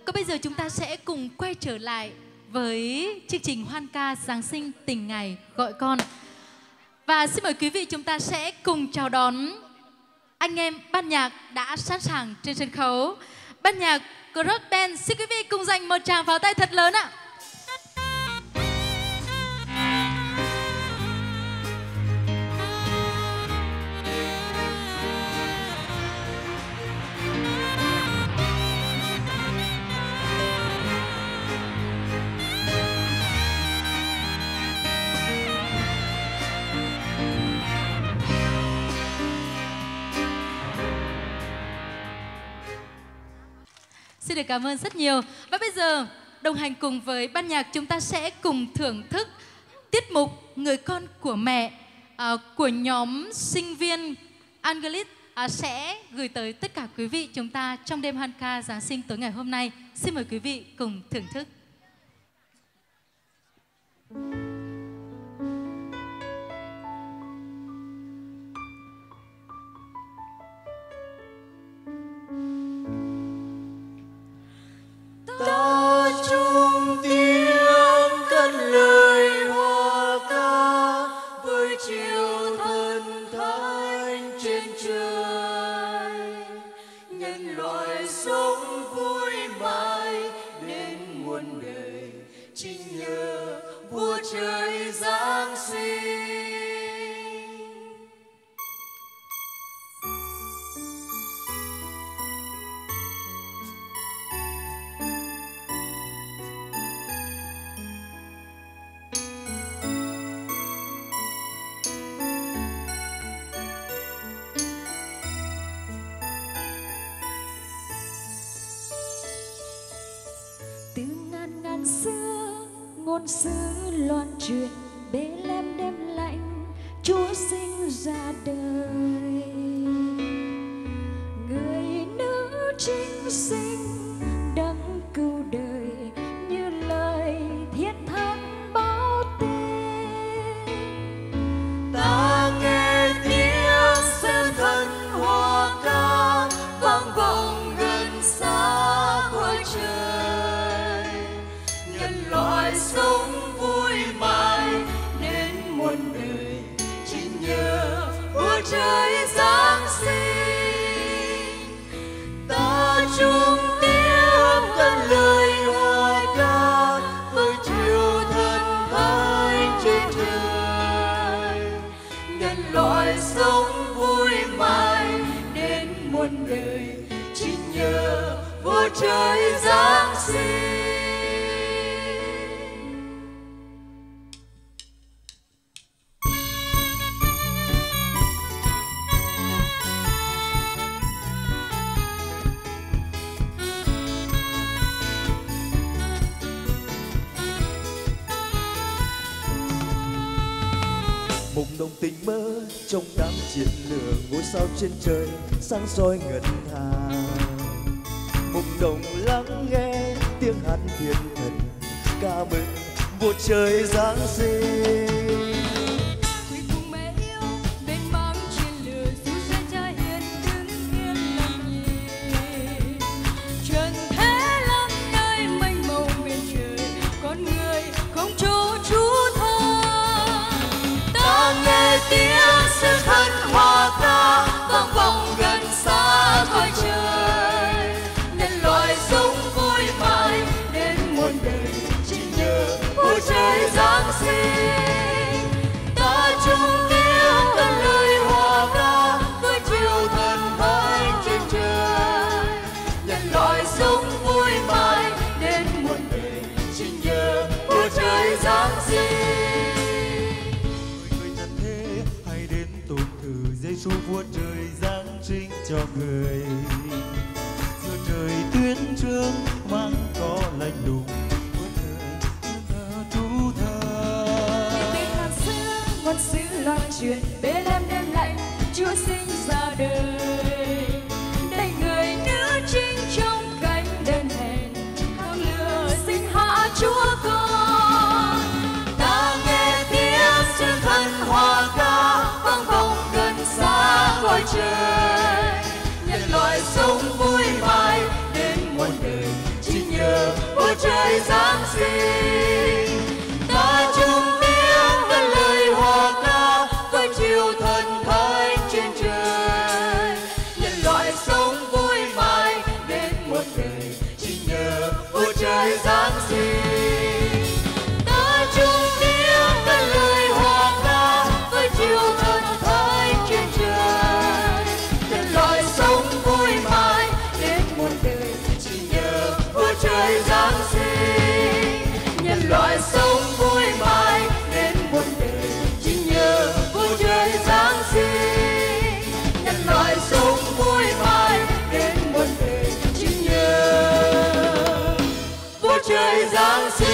Còn bây giờ chúng ta sẽ cùng quay trở lại với chương trình hoan ca Giáng sinh Tình Ngày Gọi Con. Và xin mời quý vị chúng ta sẽ cùng chào đón anh em ban nhạc đã sẵn sàng trên sân khấu. Ban nhạc Cross Band, xin quý vị cùng dành một tràng pháo tay thật lớn ạ. Xin được cảm ơn rất nhiều. Và bây giờ đồng hành cùng với ban nhạc chúng ta sẽ cùng thưởng thức tiết mục Người Con Của Mẹ của nhóm sinh viên Angelis sẽ gửi tới tất cả quý vị chúng ta trong đêm hoan ca Giáng sinh tối ngày hôm nay. Xin mời quý vị cùng thưởng thức. Ta chung tiếng cất lời hòa ca với chiều thần thánh trên trời, nhân loại sống vui mãi đến muôn đời, chính nhờ vua trời giáng sinh. Xưa ngôn sứ loan truyền Bethlehem đêm lạnh Chúa sinh ra đời, người nữ trinh sinh đấng cứu đời như lời thiên thánh báo tin. Ta nghe tiếng sơn thần hòa ca vang vọng gần xa cõi trời, loại sống vui mãi đến muôn đời, chỉ nhờ vua trời giáng sinh. Ta chung tiếng cất lời hòa ca với chiều thần thánh trên trời, nhân loại sống vui mãi đến muôn đời, chỉ nhờ vua trời giáng sinh. Mộng đồng tình mơ trong đám chiến lửa, ngôi sao trên trời sáng soi ngân hà. Mộng đồng lắng nghe tiếng hát thiên thần ca mừng vua trời giáng sinh. Quý cùng mẹ yêu bên mang chiến lửa, dù trên trời hiền đứng yên lặng nhìn. Trần thế lắm nơi mênh mông biển trời, con người không chỗ trú nghe tiếng sơn thần hòa ca vang vọng gần xa cõi trời, nhân loại sống vui mãi đến muôn đời, chỉ nhờ vua trời giáng sinh. Ta chung tiếng cất lời hòa ca với chiều thần thánh trên trời, nhân loại sống vui mãi đến muôn đời, chỉ nhờ vua trời giáng sinh. Giêsu vua trời giáng sinh cho người, giữa trời tuyến trương mang có lạnh lùng, vua trời thờ trú thờ. Tiếng ngàn xưa ngôn sứ loan truyền Bethlehem đêm lạnh Chúa sinh ra đời, đây người nữ trinh trong cánh đơn hèn khang lửa xin hạ Chúa con. Ta nghe tiếng sơn thần hòa ca vang vọng gần xa cõi trời, nhân loại sống vui mãi đến muôn đời, chỉ nhờ vua trời giáng sinh. Ta chung tiếng cất lời hòa ca với chiều thần thánh trên trời. Nhân loại sống vui mãi đến muôn đời chỉ nhờ vua trời giáng sinh. Ta chung tiếng cất lời hòa ca với chiều thần thánh trên trời. Nhân loại sống vui mãi đến muôn đời chỉ nhờ vua trời giáng sinh. Nhân loại sống vui mãi đến muôn đời chỉ nhờ vua trời giáng sinh. Nhân loại sống vui mãi đến muôn đời chỉ nhờ vua trời giáng sinh.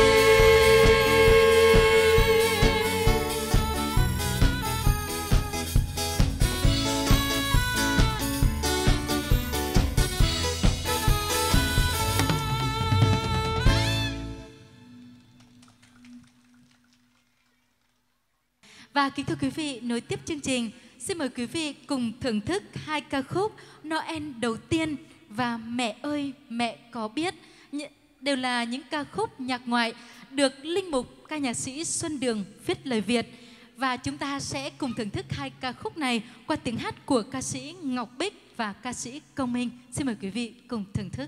Và kính thưa quý vị, nối tiếp chương trình, xin mời quý vị cùng thưởng thức hai ca khúc Noel đầu tiên và Mẹ ơi mẹ có biết. Đều là những ca khúc nhạc ngoại được linh mục ca nhạc sĩ Xuân Đường viết lời Việt. Và chúng ta sẽ cùng thưởng thức hai ca khúc này qua tiếng hát của ca sĩ Ngọc Bích và ca sĩ Công Minh. Xin mời quý vị cùng thưởng thức.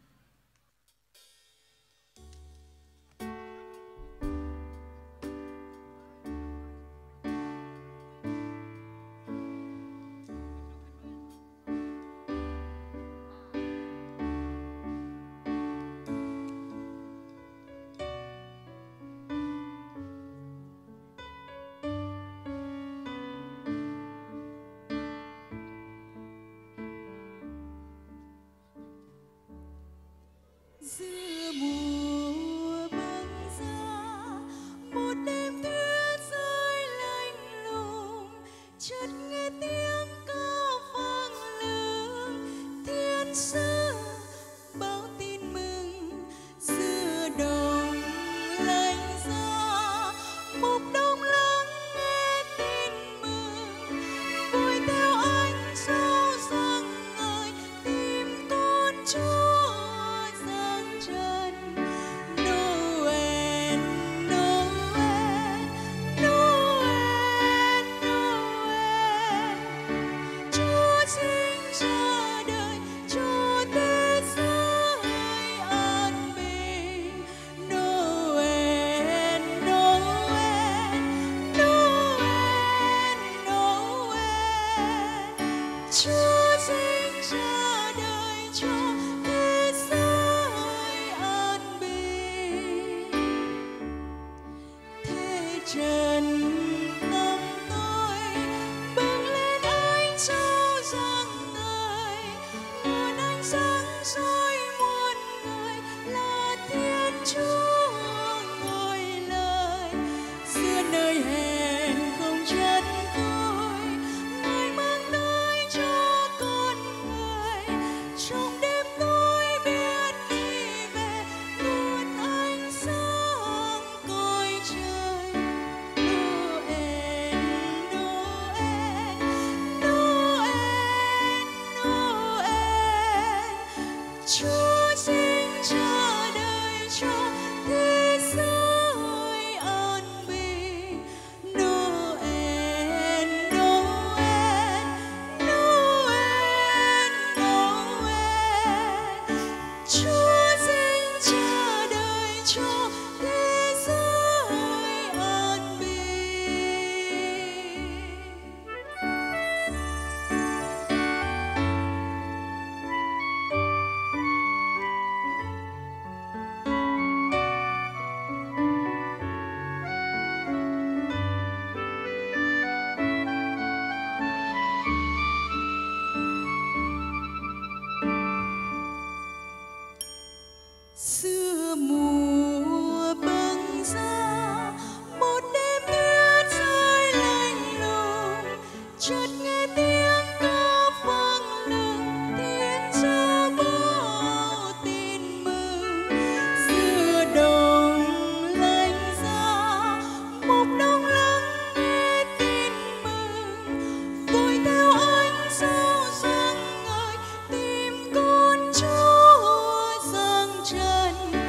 Giữa mùa băng giá, một đêm tuyết rơi lạnh lùng, chợt nghe tiếng ca vang lớn thiên sứ báo tin mừng. Giữa đồng lạnh giá, mục đông lắng nghe tin mừng, vui theo ánh sao sáng ngời tìm con Chúa. chân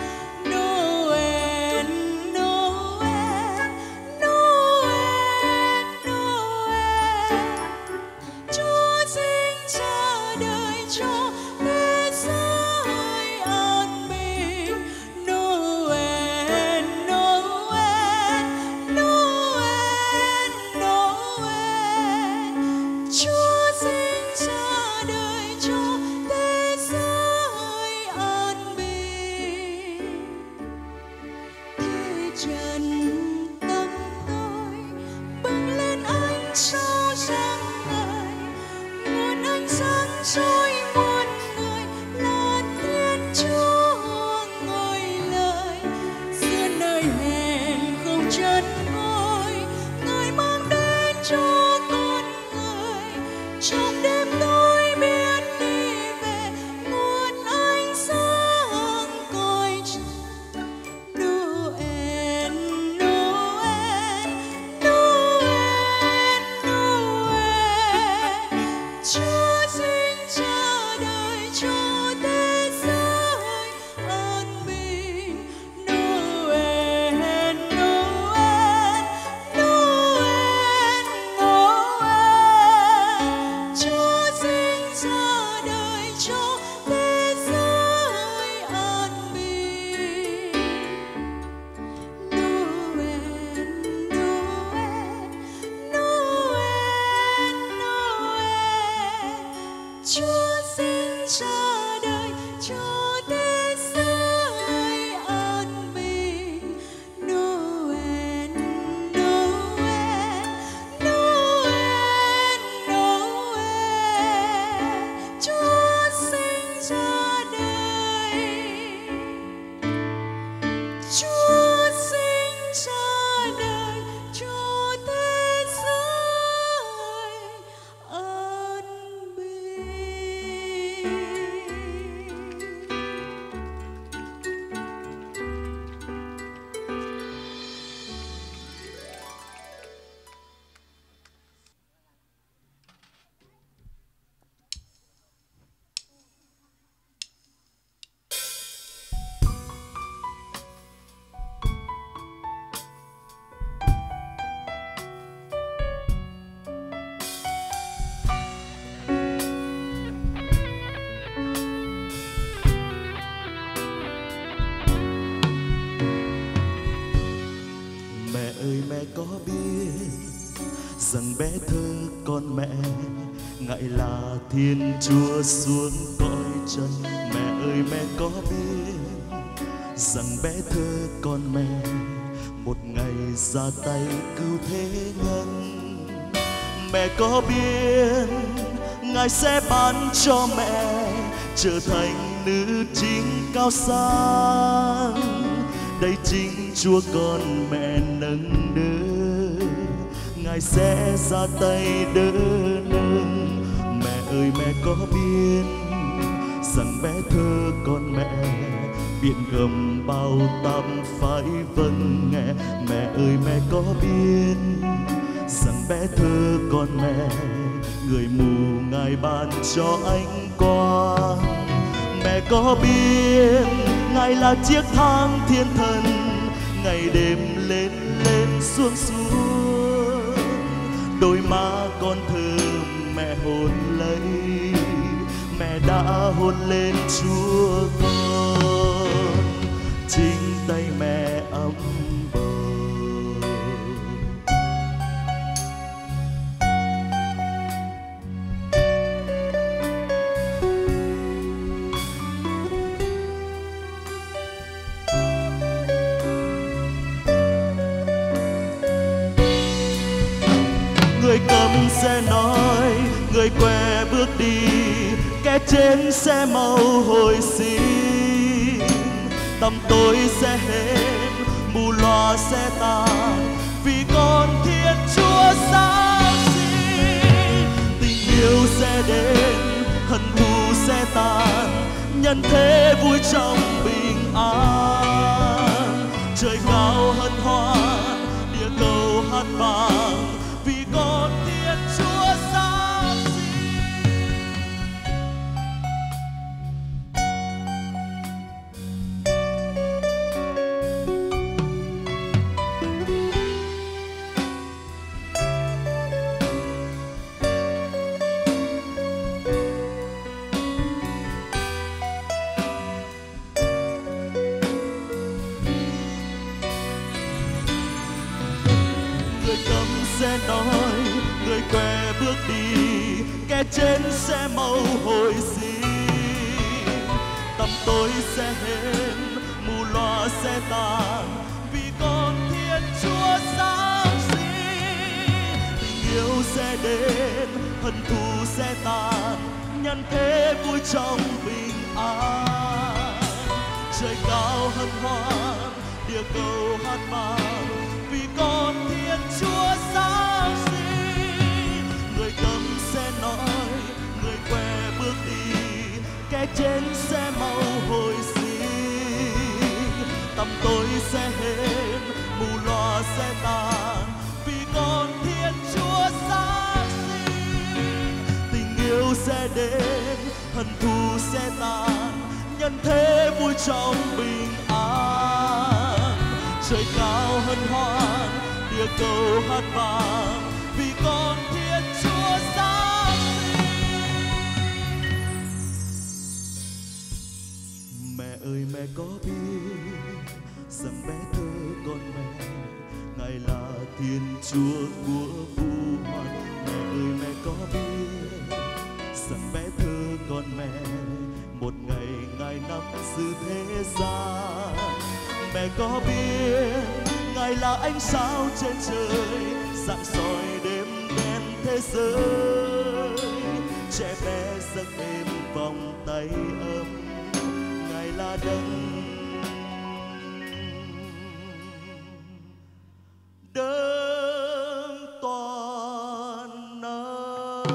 ngài là Thiên Chúa xuống cõi trần. Mẹ ơi mẹ có biết rằng bé thơ con mẹ một ngày ra tay cứu thế nhân. Mẹ có biết ngài sẽ ban cho mẹ trở thành nữ chính cao sang. Đây chính Chúa con mẹ nâng đỡ, ngài sẽ ra tay đỡ nâng. Mẹ ơi mẹ có biết rằng bé thơ con mẹ biển gầm bao táp phải vâng nghe. Mẹ ơi mẹ có biết rằng bé thơ con mẹ người mù ngài ban cho ánh quang. Mẹ có biết ngài là chiếc thang thiên thần ngày đêm lên lên xuống xuống. Đôi má con thơm mẹ hôn lấy, mẹ đã hôn lên Chúa con. Chính tay mẹ ấm bầu. Người cầm sẽ nói, người què bước đi, kẻ trên sẽ mau hồi xin. Tăm tối sẽ hết, mù loa sẽ tan, vì con Thiên Chúa sáng sinh. Tình yêu sẽ đến, hận thù sẽ tan, nhân thế vui trong bình an. Trời cao hân hoan, địa cầu hát vang, vì con Thiên Chúa sáng sinh. Người câm sẽ nói, người què bước đi, kẻ trên sẽ mau hồi sinh. Tăm tối sẽ hết, mù loa sẽ tan, vì con Thiên Chúa sáng sinh. Tình yêu sẽ đến, hận thù sẽ tan, nhân thế vui trong bình an. Trời cao hân hoan, địa cầu hát vang, vì con Thiên Chúa sáng sinh. Người câm sẽ nói, người què bước đi, kẻ trên sẽ mau hồi sinh. Tăm tối sẽ hết, mù loa sẽ tan, vì con Thiên Chúa sáng sinh. Tình yêu sẽ đến, hận thù sẽ tan, nhân thế vui trong bình an. Trời cao hân hoan, địa cầu hát vang, vì con Thiên Chúa sáng sinh. Mẹ ơi mẹ có biết rằng bé thơ con mẹ ngài là Thiên Chúa của vũ hoàn. Mẹ ơi mẹ có biết rằng bé thơ con mẹ một ngày ngài nắm giữ thế gian. Mẹ có biết ngài là ánh sao trên trời rạng soi đêm đen thế giới. Trẻ bé giấc êm vòng tay ấm, ngài là đấng đấng toàn năng.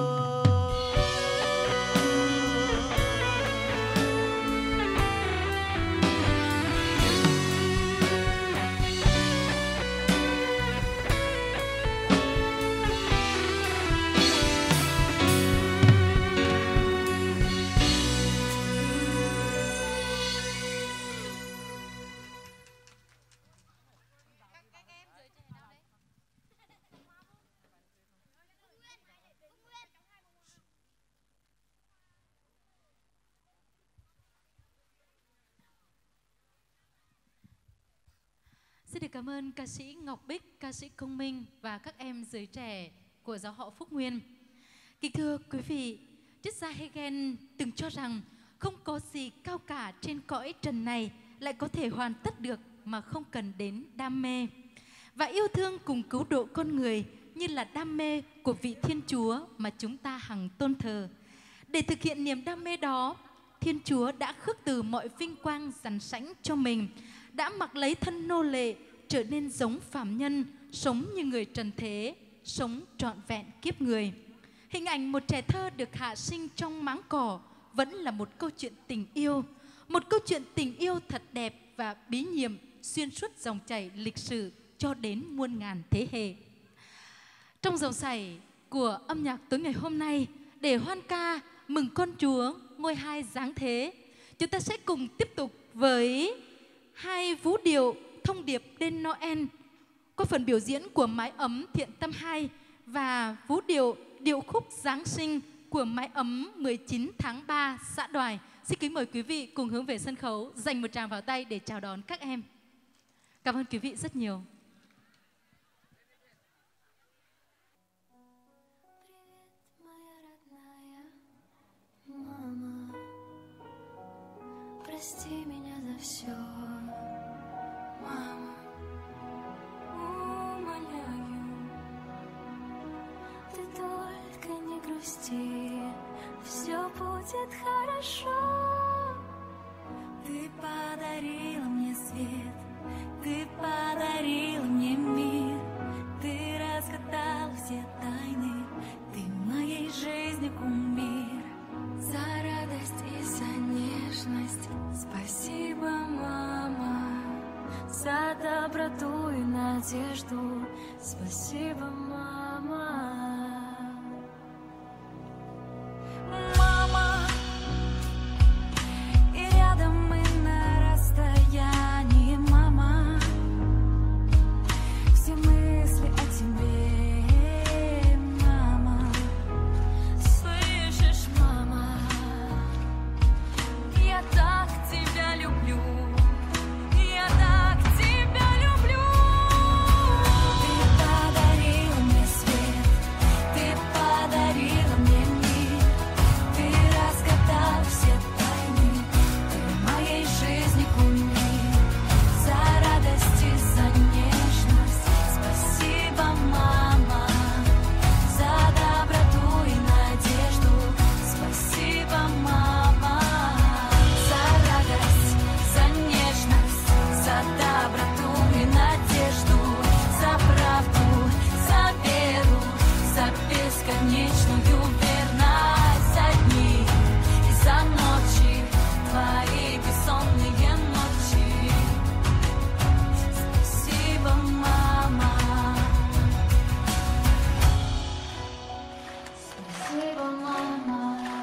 Xin được cảm ơn ca sĩ Ngọc Bích, ca sĩ Công Minh và các em giới trẻ của giáo họ Phúc Nguyên. Kính thưa quý vị, triết gia Hegel từng cho rằng không có gì cao cả trên cõi trần này lại có thể hoàn tất được mà không cần đến đam mê. Và yêu thương cùng cứu độ con người như là đam mê của vị Thiên Chúa mà chúng ta hằng tôn thờ. Để thực hiện niềm đam mê đó, Thiên Chúa đã khước từ mọi vinh quang dằn sẵn cho mình, đã mặc lấy thân nô lệ, trở nên giống phàm nhân, sống như người trần thế, sống trọn vẹn kiếp người. Hình ảnh một trẻ thơ được hạ sinh trong máng cỏ vẫn là một câu chuyện tình yêu, một câu chuyện tình yêu thật đẹp và bí nhiệm xuyên suốt dòng chảy lịch sử cho đến muôn ngàn thế hệ. Trong dòng chảy của âm nhạc tối ngày hôm nay, để hoan ca mừng con Chúa ngôi hai giáng thế, chúng ta sẽ cùng tiếp tục với hai vũ điệu thông điệp đêm Noel qua phần biểu diễn của mái ấm Thiện Tâm 2 và vũ điệu điệu khúc Giáng sinh của mái ấm 19 tháng 3 xã Đoài. Xin kính mời quý vị cùng hướng về sân khấu, dành một tràng vào tay để chào đón các em. Cảm ơn quý vị rất nhiều. Прости меня за все, мама, умоляю, ты только не грусти, все будет хорошо. Ты подарила мне свет, ты подарила мне мир, ты разгадала все тайны, ты моей жизни кумир. За радость и за нежность спасибо, мама. За доброту и надежду спасибо, мама. Мама, и рядом мы на расстоянии, мама. Все мысли о тебе, мама. Слышишь, мама? Я так тебя люблю, я так тебя люблю. Ты подарила мне свет, ты подарила мне мир, ты разгадала все тайны, ты моей жизни кумир. За радость и за нежность спасибо, мама. За доброту и надежду спасибо, мама. За радость, за нежность, за доброту и надежду, за правду, за веру, за бесконечную верность, за дни и за ночи, твои бессонные ночи. Спасибо, мама. Спасибо, мама.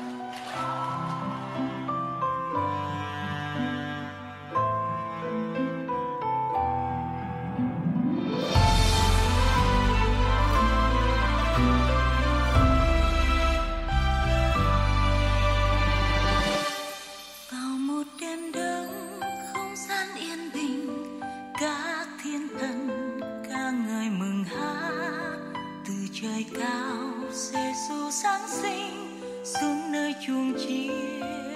Vào một đêm đông, không gian yên bình, các thiên thần ca ngợi mừng hát. Từ trời cao, Giêsu Giáng sinh xuống nơi chuông chiên.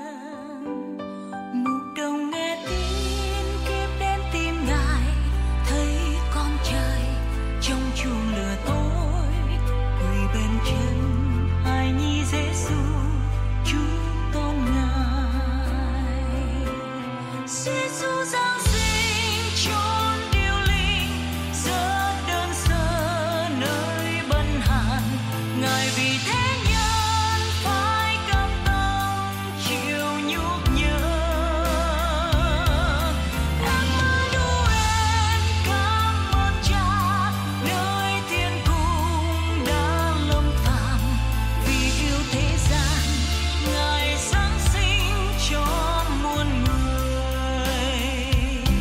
Mục đồng nghe tin kiếp đến tìm Ngài, thấy con trời trong chuông lửa tối, quỳ bên chân hài nhi Giêsu chúng tôn Ngài. Giêsu Giáng sinh chốn điêu linh, giữa đơn sơ nơi bần hàn, Ngài vì thế nhân phải cam tâm chịu nhục nhớ. Emmanuel cảm ơn Cha, nơi thiên cung đã lâm phàm, vì yêu thế gian Ngài Giáng sinh cho muôn người.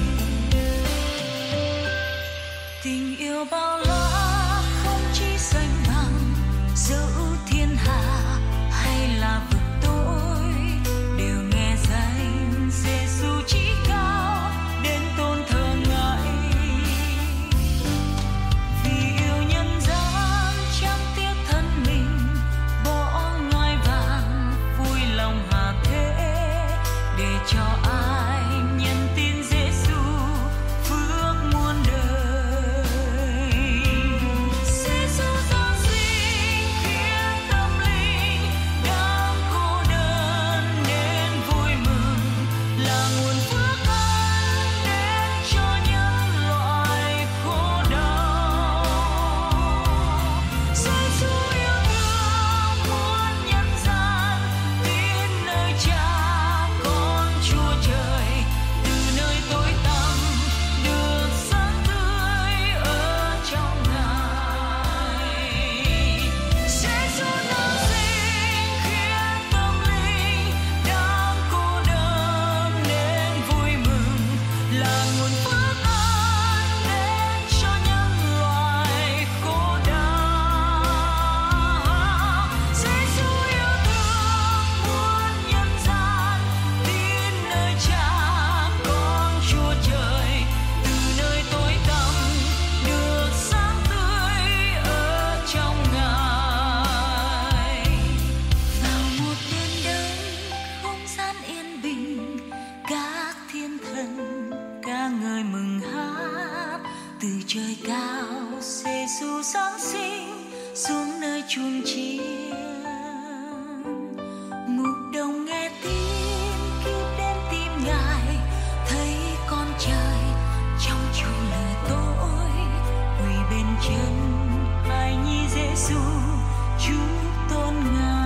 trời cao, Giêsu giáng sinh xuống nơi chuồng chiên. Mục đồng nghe tin kịp đến tìm Ngài, thấy con trai trong chuồng lửa tối, quỳ bên chân hài nhi Giêsu chúc tôn Ngài.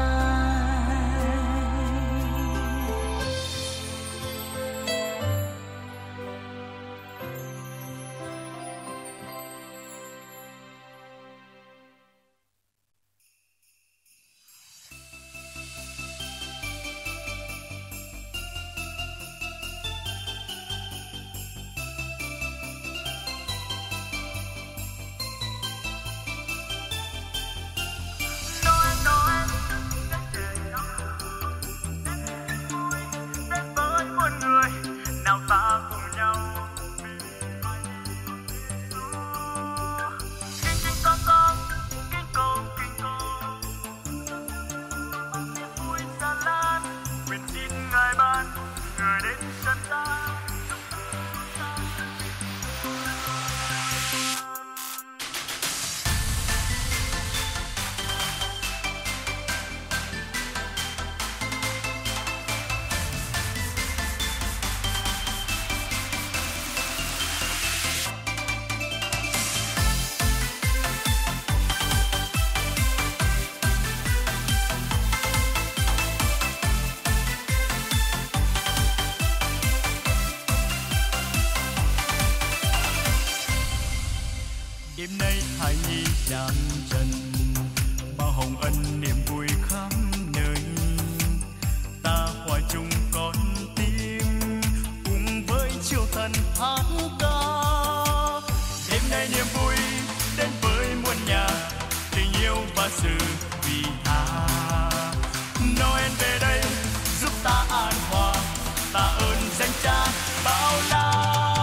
Đêm nay hài nhi đang trần, bao hồng ân niềm vui khắp nơi. Ta hòa chung con tim, cùng với chiều thần hát ca. Đêm nay niềm vui đến với muôn nhà, tình yêu và sự vị tha. Noel về đây giúp ta an hòa, ta ơn danh Cha bao la.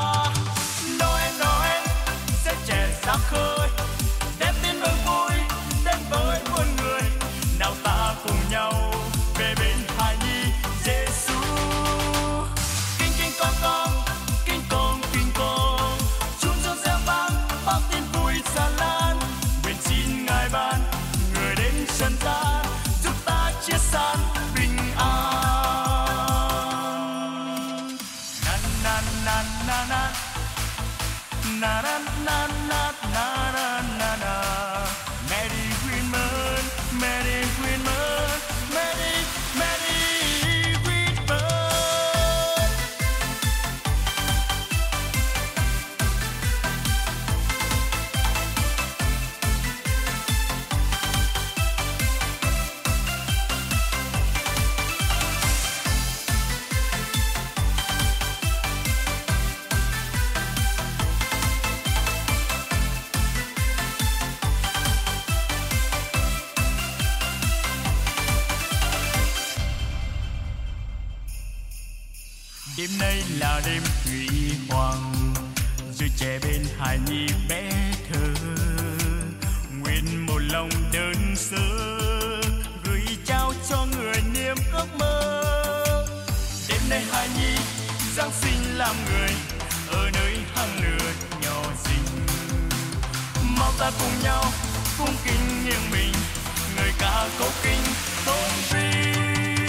Sáng khơi đem tin mừng vui đến với muôn người, nào ta cùng nhau về bên hài nhi Giêsu. Kinh kinh con, kinh con, kinh con, chuông reo reo vang bao tin vui xa lan. Nguyện xin Ngài ban người đến trần gian, giúp ta chia san bình an. Na na na na na na na na na na na na. Merry Christmas, Merry Christmas, Merry Merry Christmas. Đêm nay là đêm huy hoàng, dưới trẻ bên hài nhi bé thơ. Nguyện một lòng đơn sơ gửi trao cho người niềm ước mơ. Đêm nay hài nhi giáng sinh làm người ở nơi hang lửa nhỏ xinh. Mau ta cùng nhau cung kính nghiêng mình, người ca câu kinh tôn vinh.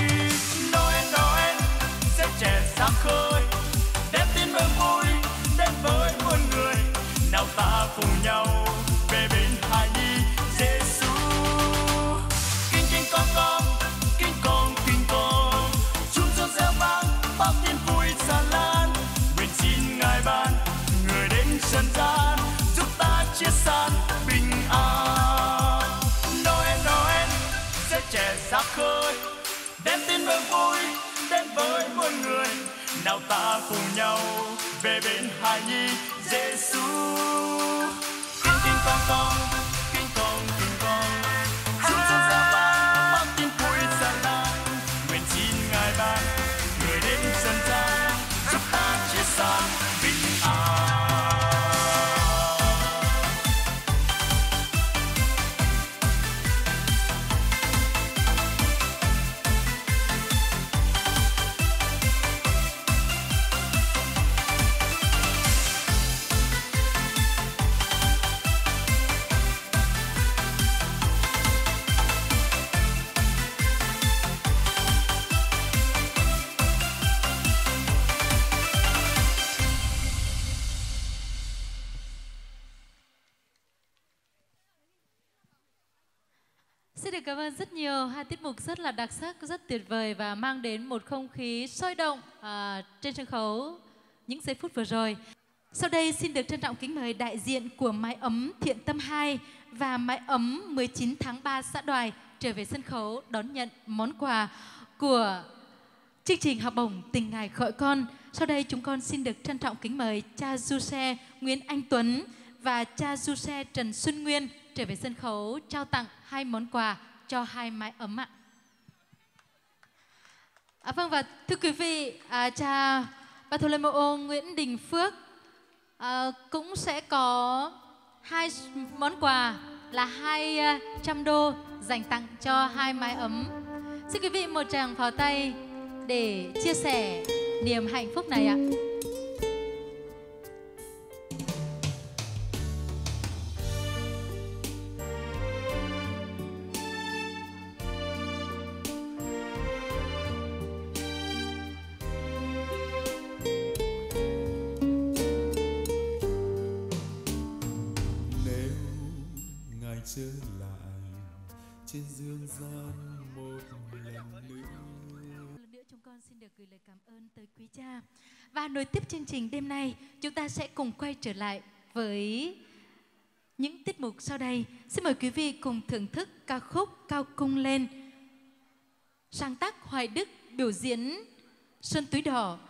Trẻ sáng khơi đem tin mừng vui đến với muôn người, nào ta cùng nhau về bên hài nhi Giêsu. Kinh kinh con, kinh con, kinh con, chuông reo reo vang bao tin vui xa lan. Nguyện xin Ngài ban người đến trần gian, giúp ta chia san bình an. Noel Noel sẽ trẻ sáng khơi đem tin mừng vui đến với muôn người, nào ta cùng nhau về bên hài nhi Giêsu. Kinh kinh con, kinh con, kinh con, chuông reo reo vang bao tin vui xa lan. Nguyện xin Ngài ban người đến trần gian, giúp ta chia san bình an. được cảm ơn rất nhiều. Hai tiết mục rất là đặc sắc, rất tuyệt vời và mang đến một không khí sôi động trên sân khấu những giây phút vừa rồi. Sau đây xin được trân trọng kính mời đại diện của Mái ấm Thiện Tâm 2 và Mái ấm 19 tháng 3 xã Đoài trở về sân khấu đón nhận món quà của chương trình học bổng Tình Ngài Gọi Con. Sau đây chúng con xin được trân trọng kính mời cha du xe Nguyễn Anh Tuấn và cha du xe Trần Xuân Nguyên trở về sân khấu trao tặng 2 món quà cho 2 mái ấm ạ. Vâng, và thưa quý vị, cha Bartholomew Nguyễn Đình Phước cũng sẽ có 2 món quà là 200 đô dành tặng cho 2 mái ấm. Xin quý vị một tràng pháo tay để chia sẻ niềm hạnh phúc này ạ. Trở lại trên dương gian một lần nữa chúng con xin được gửi lời cảm ơn tới quý cha. Và nối tiếp chương trình đêm nay, chúng ta sẽ cùng quay trở lại với những tiết mục sau đây. Xin mời quý vị cùng thưởng thức ca khúc Cao Cung Lên, sáng tác Hoài Đức, biểu diễn Xuân Túi Đỏ.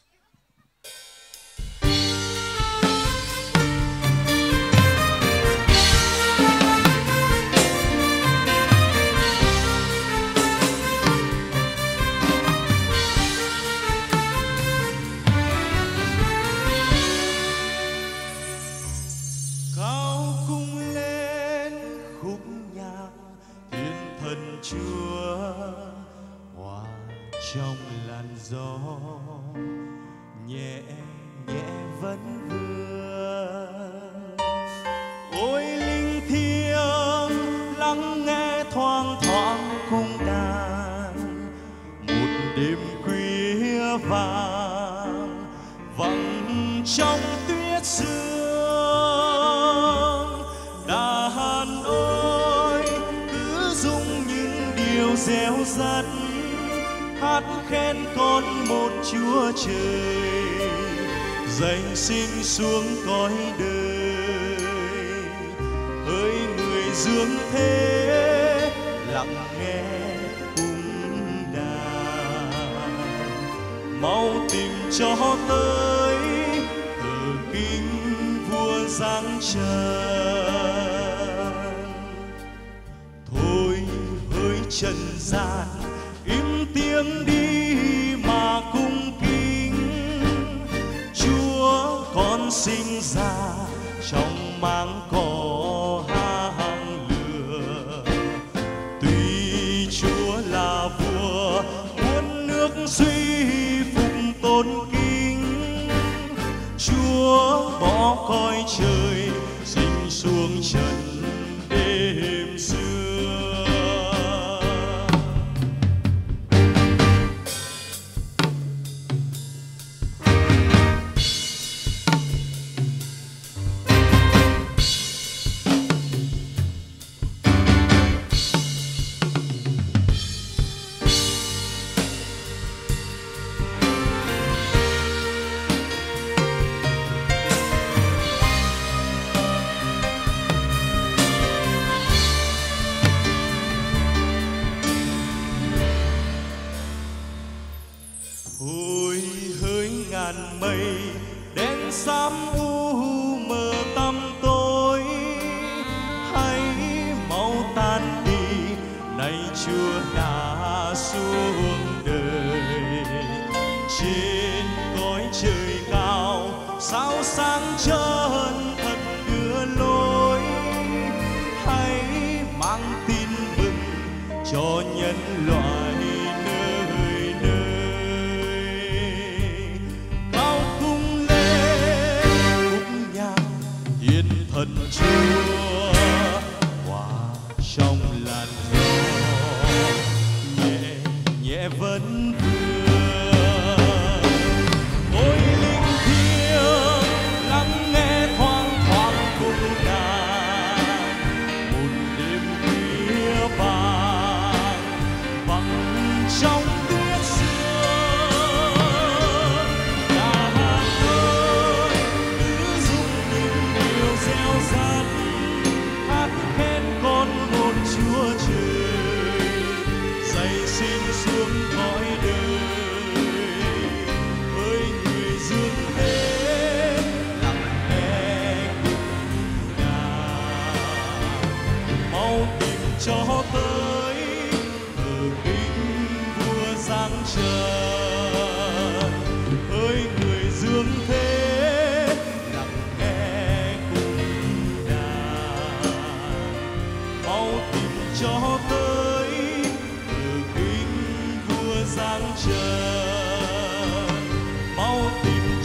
Trong làn gió nhẹ nhẹ vẫn vương, ôi linh thiêng lắng nghe thoang thoảng cung đàn, một đêm khuya vàng vắng trong tuyết sương. Đàn ơi cứ dung những điều réo rắt, hát khen con một Chúa Trời dành sinh xuống cõi đời. Hỡi người dương thế lặng nghe cung đàn, mau tìm cho tới thờ kính vua giáng trần. Thôi hỡi trần gian im tiếng đi mà cung kính, Chúa con sinh ra trong máng cỏ hang lửa. Tuy Chúa là vua muôn nước duy phục tôn kính, Chúa bỏ cõi trời sinh xuống trần đêm xưa. Mây đen xám u mờ tăm tối, hãy mau tan đi, nay Chúa đã xuống đời. Trên cõi trời cao sao sáng trơn thật đưa lối, hãy mang tin mừng cho nhân loại. Thần Chúa hòa trong làn gió nhẹ nhẹ vẫn vương, ôi linh thiêng lắng nghe thoáng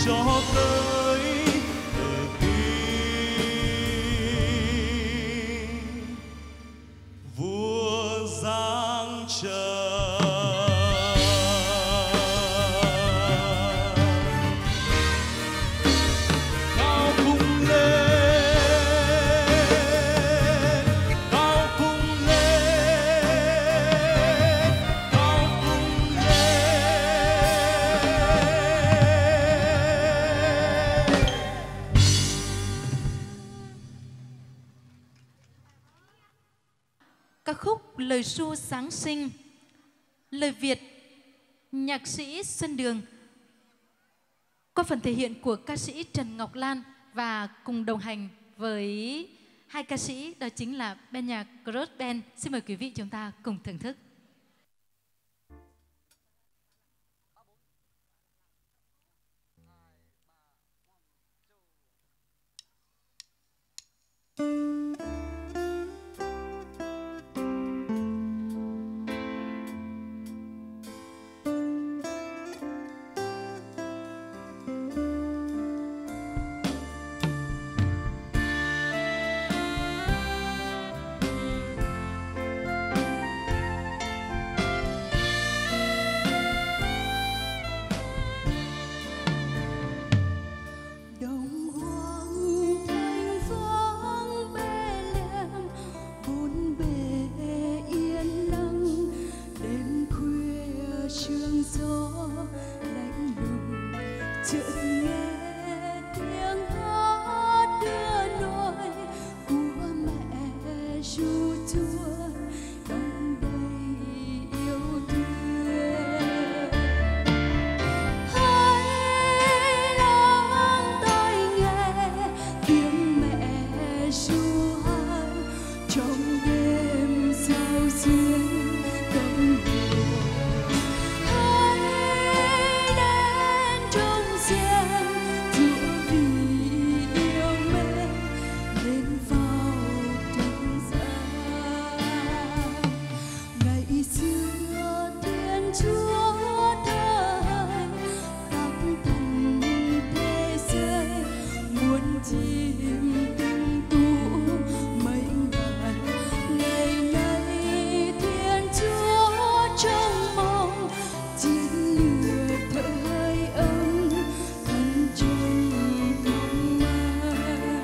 cho tới từ khi vua giáng trần. Cao cung lên, cao cung lên, cao cung lên. Ca khúc Lời ru Giáng sinh, lời Việt, nhạc sĩ Xuân Đường, qua phần thể hiện của ca sĩ Trần Ngọc Lan, và cùng đồng hành với hai ca sĩ đó chính là ban nhạc Cross Band. Xin mời quý vị chúng ta cùng thưởng thức. Đồng hoang thanh vắng Bethlehem, bốn bề yên lặng, đêm khuya sương gió lạnh lùng, chợt nghe tiếng hát đưa nỗi của mẹ ru Chúa đong đầy yêu thương. Hãy lắng tai nghe tiếng mẹ ru hát trong đêm giao duyên tâm hồn. Hãy đến trong xem Chúa vì yêu mến đến vào trần gian. Ngày xưa Thiên Chúa đời các thần thế giới muôn chim tinh tú mệnh ngàn. Ngày nay Thiên Chúa trong mong chiến lược thở hơi ấm thân trong không mai.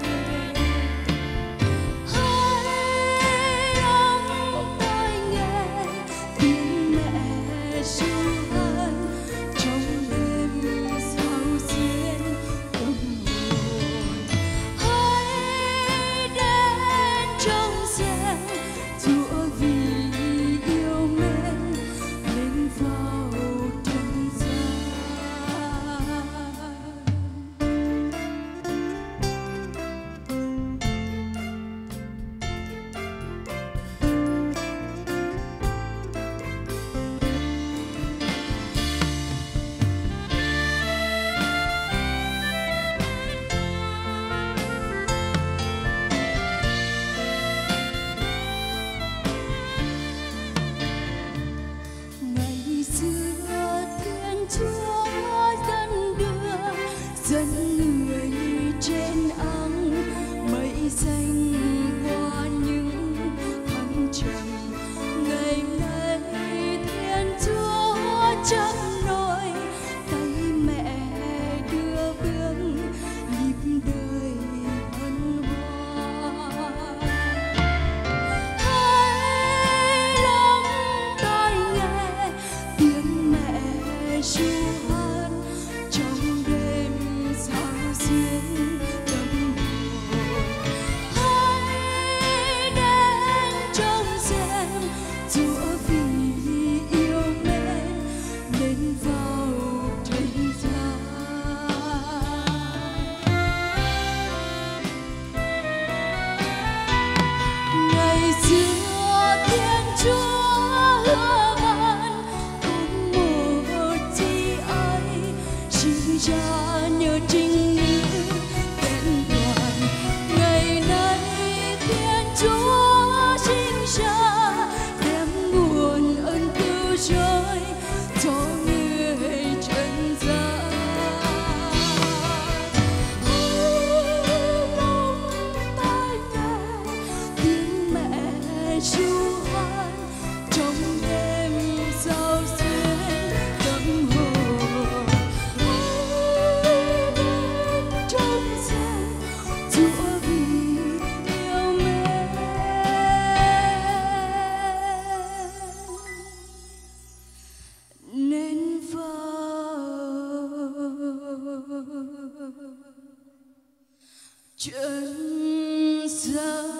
Hãy lắng tai nghe tiếng mẹ ru hát trong đêm giao duyên tâm hồn. Hãy đến trong xem Chúa vì yêu mến lên vào trần gian. Ngày xưa Thiên Chúa dẫn người trên áng mây xanh qua những thăng trầm. Ngày nay Thiên Chúa chấp nối tay mẹ đưa bước nhịp đời hân hoan. Hãy lắng tai nghe tiếng mẹ ru hát trong đêm giao duyên tâm hồn. Hãy đến trong xem Chúa vì yêu mến lên vào trần gian. Ngày xưa Thiên Chúa hứa ban không một chi ai sinh ra nhờ trinh nữ vẹn toàn. Ngày nay Thiên Chúa sinh ra đem nguồn ơn cứu rỗi cho người trần gian. trần gian.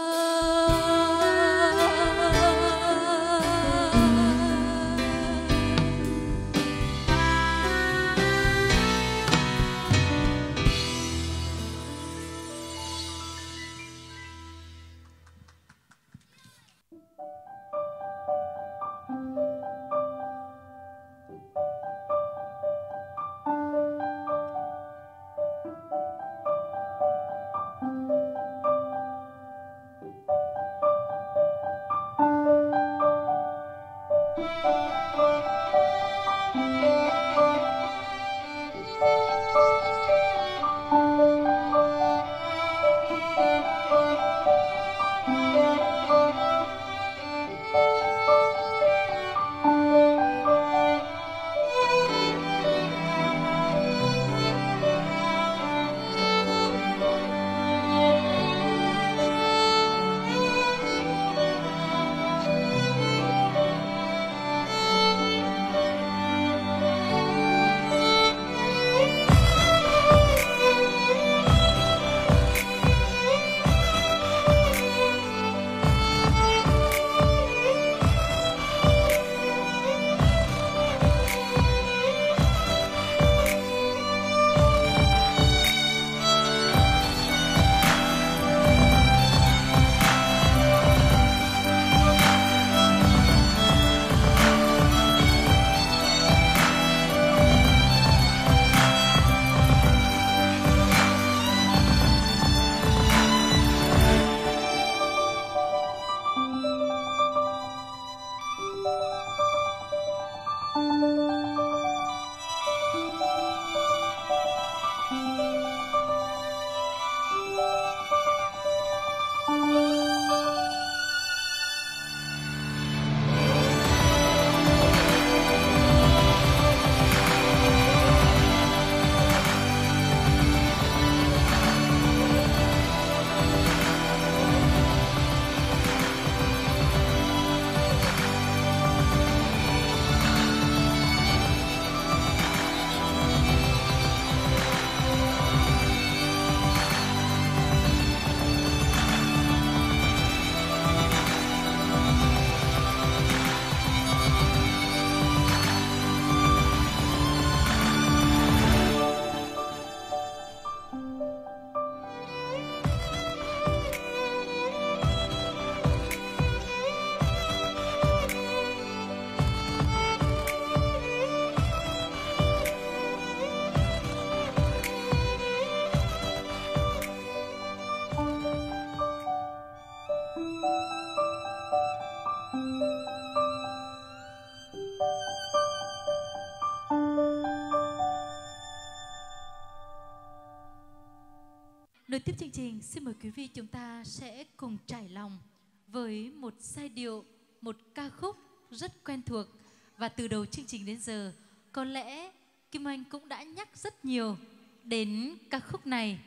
Nối tiếp chương trình, xin mời quý vị chúng ta sẽ cùng trải lòng với một giai điệu, một ca khúc rất quen thuộc. Và từ đầu chương trình đến giờ, có lẽ Kim Anh cũng đã nhắc rất nhiều đến ca khúc này.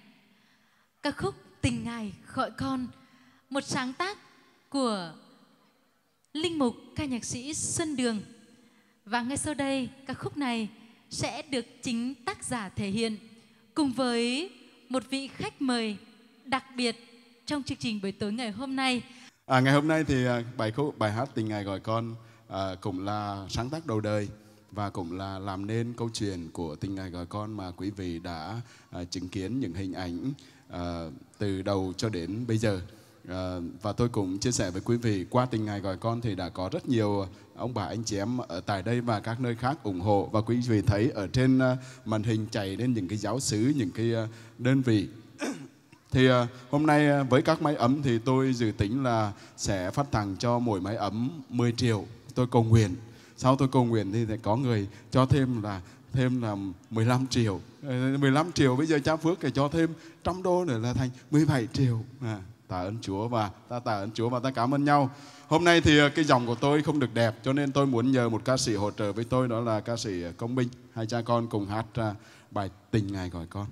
Ca khúc Tình Ngài Gọi Con, một sáng tác của linh mục ca nhạc sĩ Xuân Đường. Và ngay sau đây, ca khúc này sẽ được chính tác giả thể hiện cùng với một vị khách mời đặc biệt trong chương trình buổi tối ngày hôm nay. Ngày hôm nay thì bài hát Tình Ngài Gọi Con cũng là sáng tác đầu đời và cũng là làm nên câu chuyện của Tình Ngài Gọi Con mà quý vị đã chứng kiến những hình ảnh từ đầu cho đến bây giờ. Và tôi cũng chia sẻ với quý vị, qua Tình Ngài Gọi Con thì đã có rất nhiều ông bà anh chị em ở tại đây và các nơi khác ủng hộ. Và quý vị thấy ở trên màn hình chạy lên những cái giáo xứ, những cái đơn vị. Thì hôm nay với các máy ấm thì tôi dự tính là sẽ phát tặng cho mỗi máy ấm 10 triệu. Tôi cầu nguyện. Sau tôi cầu nguyện thì có người cho thêm là 15 triệu. 15 triệu bây giờ cha Phước thì cho thêm 100 đô nữa là thành 17 triệu. Tạ ơn Chúa và ta tạ ơn Chúa và ta cảm ơn nhau. Hôm nay thì cái giọng của tôi không được đẹp cho nên tôi muốn nhờ một ca sĩ hỗ trợ với tôi, đó là ca sĩ Công Minh. Hai cha con cùng hát bài Tình Ngài Gọi Con.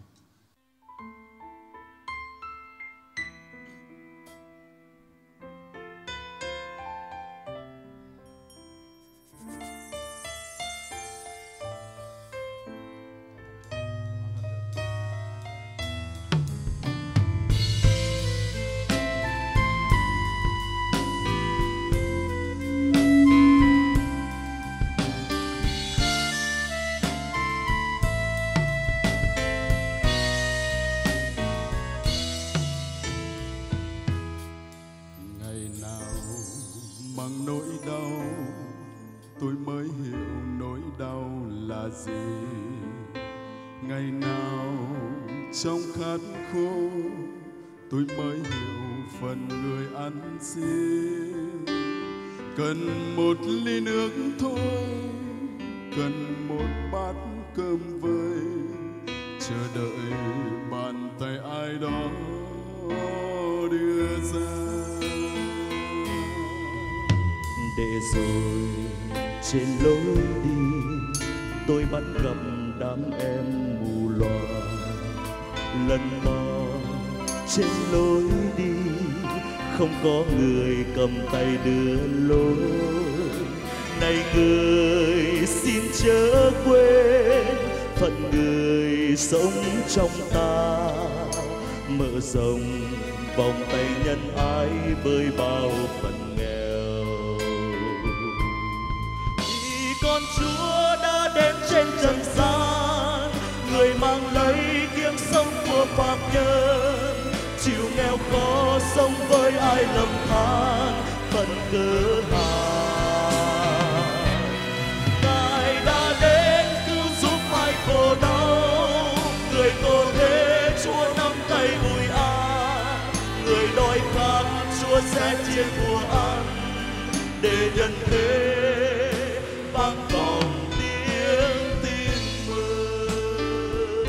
đau, tôi mới hiểu nỗi đau là gì. Ngày nào trong khát khô, tôi mới hiểu phần người ăn xin. Cần một ly nước thôi, cần một bát cơm vơi, chờ đợi bàn tay ai đó đưa ra. Để rồi trên lối đi tôi bắt gặp đám em mù loà. Lần mò trên lối đi không có người cầm tay đưa lối. Này người xin chớ quên phận người sống trong ta, mở rộng vòng tay nhân ái với bao phận nghèo. Vì con Chúa đã đến trên trần gian, người mang lấy kiếp sống của phạm nhân, chịu nghèo khó sống với ai lầm than phận cớ hàn. Ngài đã đến cứu giúp ai khổ đau, người cô thế Chúa nắm tay ủi an. Người đói khát Chúa sẽ chia của ăn, để nhân thế vang vọng tiếng tin mừng.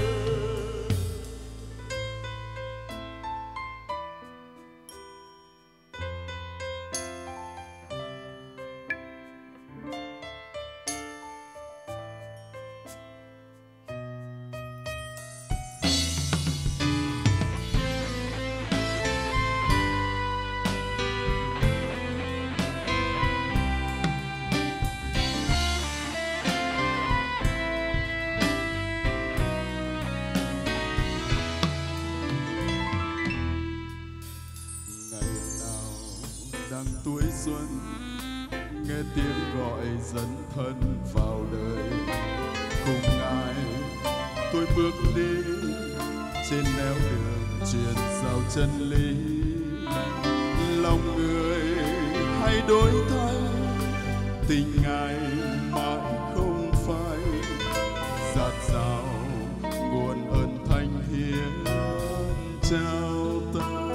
Tuổi xuân nghe tiếng gọi dấn thân vào đời, cùng Ngài tôi bước đi trên nẻo đường truyền giao chân lý. Lòng người hay đổi thay, tình Ngài mãi không phai, dạt dào nguồn ơn thánh hiến trao tay.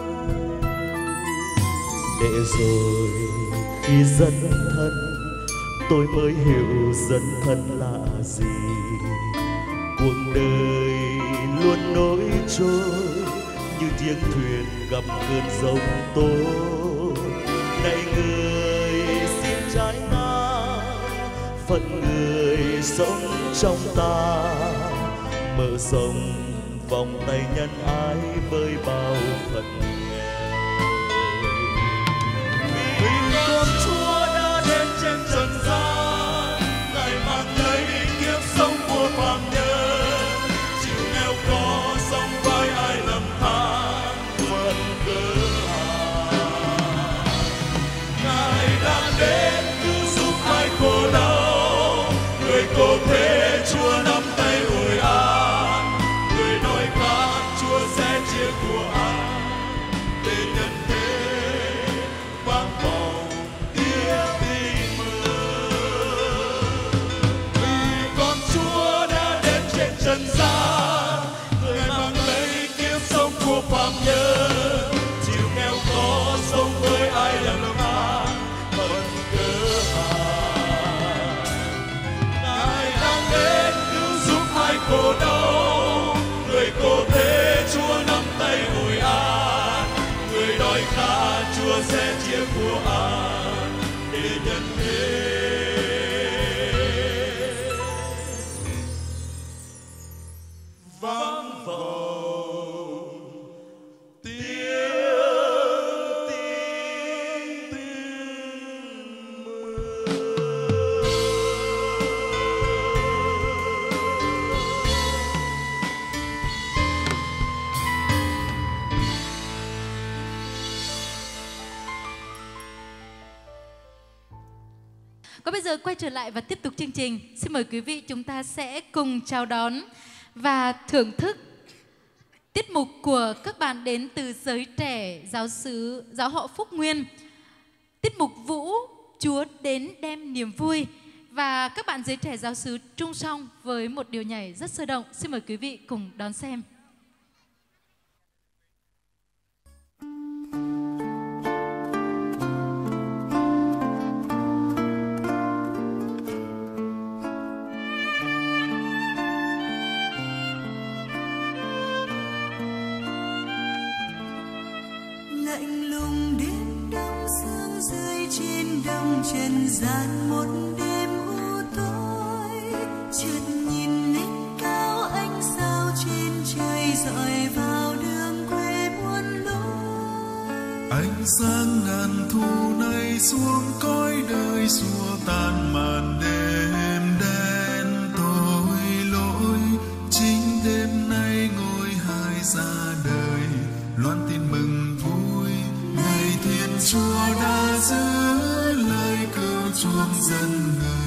Để rồi khi dấn thân, tôi mới hiểu dấn thân là gì. Cuộc đời luôn nổi trôi như chiếc thuyền gặp cơn giông tố. Này người xin trái ngang, phận người sống trong ta, mở rộng vòng tay nhân ái với bao phận. Con Chúa đã đến trên trần gian, Ngài mang lấy kiếp sống của phàm nhân, chịu nghèo khó sống với ai lầm than phận cớ hàn. Ngài đã đến cứu giúp ai khổ đau, người cô thế Chúa nắm tay ủi an. Người đói khát Chúa sẽ chia của ăn, để nhân thế vang vọng tiếng tin mừng. Vì con Chúa đã đến trên trần gian, người mang lấy kiếp sống của phàm nhân, chịu nghèo khó sống với ai làm an phận cớ hàn. Ngài đang đến cứu giúp ai khổ đau, người cô thế Chúa nắm tay ủi an. Người đói khát Chúa sẽ chia của ăn, để nhân thế vang vọng tiếng tin mừng. Còn bây giờ quay trở lại và tiếp tục chương trình. Xin mời quý vị chúng ta sẽ cùng chào đón và thưởng thức tiết mục của các bạn đến từ giới trẻ giáo xứ giáo họ Phúc Nguyên. Tiết mục Vũ Chúa đến đem niềm vui. Và các bạn giới trẻ giáo xứ chung song với một điều nhảy rất sôi động. Xin mời quý vị cùng đón xem. Lạnh lùng đêm đông sương rơi trên đông trần gian một đêm u tối, chợt nhìn lên cao ánh sao trên trời dọi vào đường quê muôn lối. Ánh sáng ngàn thu nay xuống cõi đời xua tan màn đêm đen tối lỗi. Chính đêm nay ngôi hai ra đời loan tin mừng vui, ngày Thiên Chúa đã giữ lời cứu chuộc dân người.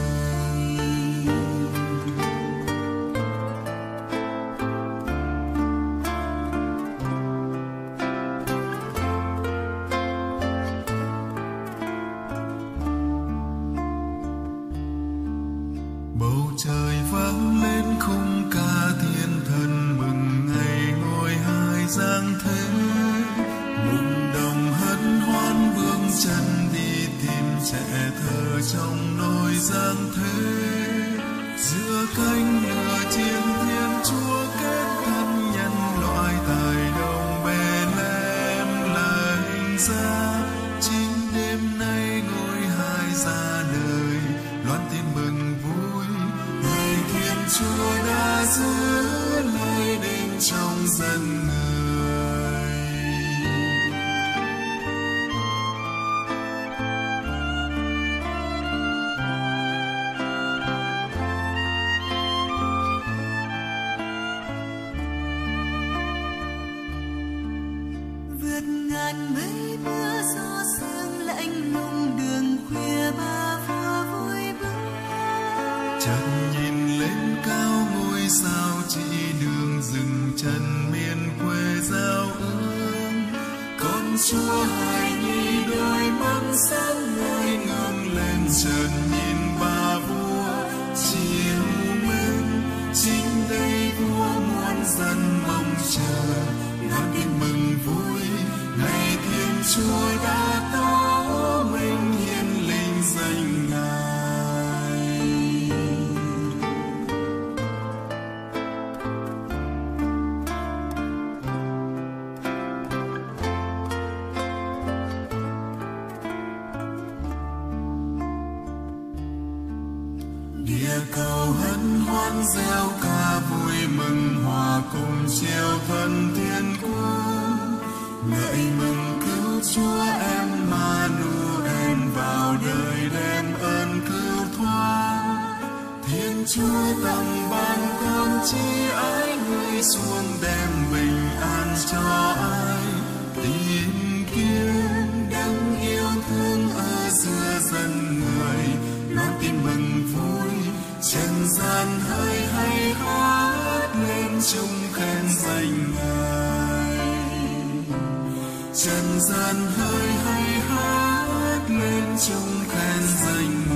Bầu trời vang lên khung ca thiên thần mừng ngày ngôi hai giáng thế. Mừng đồng hân hoan bước chân đi tìm trẻ thơ trong nôi giáng thế. Giữa cánh lửa chiến Thiên Chúa kết thân nhân loại tại đồng Bethlehem lành ra. Chính đêm nay ngôi hai ra đời loan tin mừng vui, ngày Thiên Chúa đã giữ lời định trong dân người. Vượt ngàn mây mưa gió sương lạnh lùng đường khuya ba vua vui bước. Chợt nhìn lên cao ngôi sao chỉ đường dừng chân miền quê giao ước. Con Chúa hài nhi đôi mắt sáng ngời ngước lên chợt nhìn ba vua chiều mến. Chính đây vua muôn dân mong chờ loan tin mừng vui, ngày Thiên Chúa đã tỏ mình hiển linh danh Ngài. Địa cầu hân hoan reo ca vui mừng hòa cùng chiều thân thiên quân. Ngợi mừng cứu Chúa Emmanuel vào đời đem ơn cứu thoát. Thiên Chúa tặng ban con chi ái người xuống đem bình an cho ai. Tìm kiếm đấng yêu thương ở giữa dân người, loan tin mừng vui. Trần gian hơi hay hát lên chung khen danh Ngài. Trần gian hơi hay hát lên chung khen danh